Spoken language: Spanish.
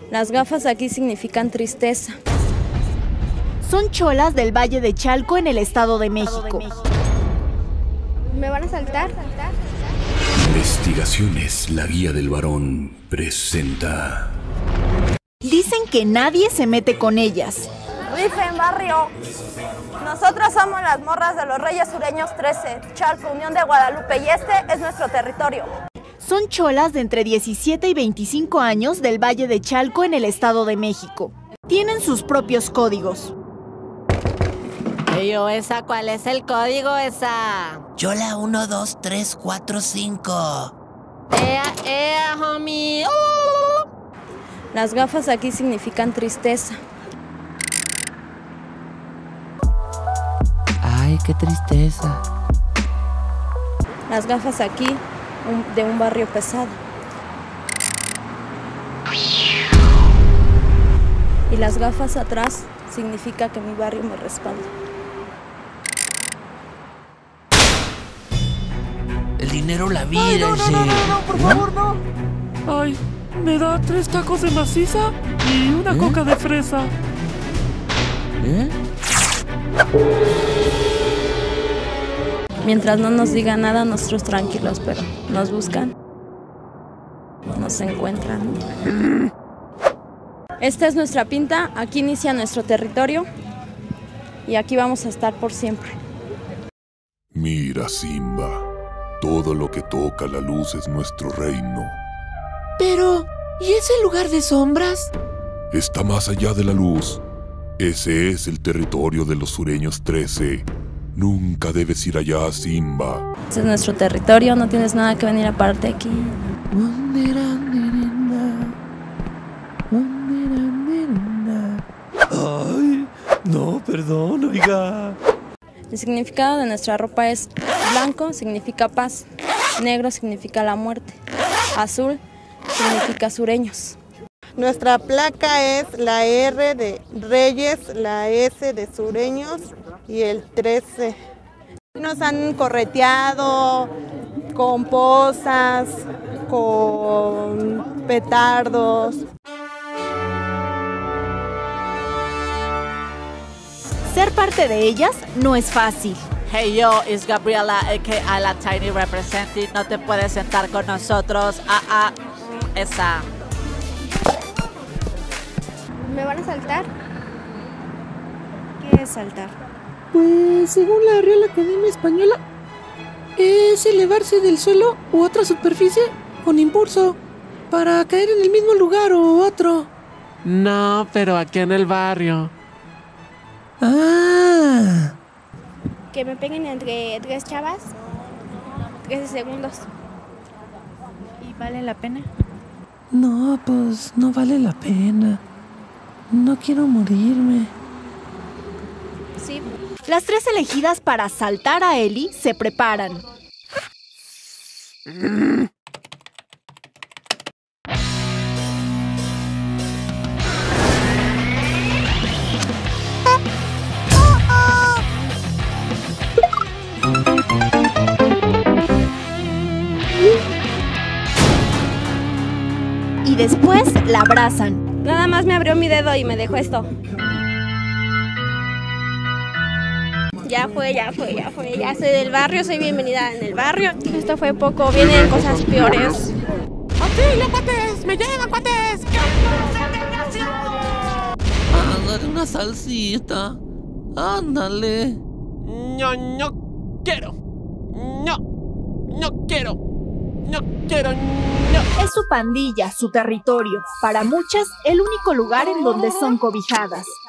Las gafas aquí significan tristeza. Son cholas del Valle de Chalco en el Estado de México. ¿Me van a saltar? Investigaciones, la guía del varón presenta. Dicen que nadie se mete con ellas. Rifen, barrio. Nosotros somos las morras de los Reyes Sureños 13, Chalco, Unión de Guadalupe, y este es nuestro territorio. Son cholas de entre 17 y 25 años del Valle de Chalco en el Estado de México. Tienen sus propios códigos. Yo, esa, ¿cuál es el código, esa? Chola 1, 2, 3, 4, 5. Homie. Las gafas aquí significan tristeza. Ay, qué tristeza. Las gafas aquí de un barrio pesado. Y las gafas atrás significa que mi barrio me respalda. El dinero, la vida. Ay, no, por favor, no. Ay, me da 3 tacos de maciza y una coca de fresa. Mientras no nos digan nada, nosotros tranquilos, pero nos buscan, nos encuentran. Esta es nuestra pinta, aquí inicia nuestro territorio y aquí vamos a estar por siempre. Mira, Simba, todo lo que toca la luz es nuestro reino. Pero, ¿y ese lugar de sombras? Está más allá de la luz. Ese es el territorio de los Sureños 13. Nunca debes ir allá, Simba. Este es nuestro territorio, no tienes nada que venir aparte aquí. Ay, no, perdón, oiga. El significado de nuestra ropa es blanco, significa paz, negro significa la muerte, azul significa sureños. Nuestra placa es la R de Reyes, la S de Sureños y el 13. Nos han correteado con posas, con petardos. Ser parte de ellas no es fácil. Hey yo, es Gabriela, a.k.a. la Tiny Representing. No te puedes sentar con nosotros. Esa. ¿Me van a saltar? ¿Qué es saltar? Pues según la Real Academia Española, es elevarse del suelo u otra superficie con impulso para caer en el mismo lugar u otro. No, pero aquí en el barrio. Ah. Que me peguen entre 3 chavas, 13 segundos. ¿Y vale la pena? No, pues no vale la pena. No quiero morirme. Sí. Las 3 elegidas para asaltar a Eli se preparan. Y después la abrazan. Nada más me abrió mi dedo y me dejó esto. Ya fue, ya soy del barrio, soy bienvenida en el barrio. Esto fue poco, vienen cosas peores. ¡Auxilio, cuates! ¡Me llevan, cuates! Ándale, una salsita. Ándale. No quiero. No quiero. Es su pandilla, su territorio. Para muchas, el único lugar en donde son cobijadas.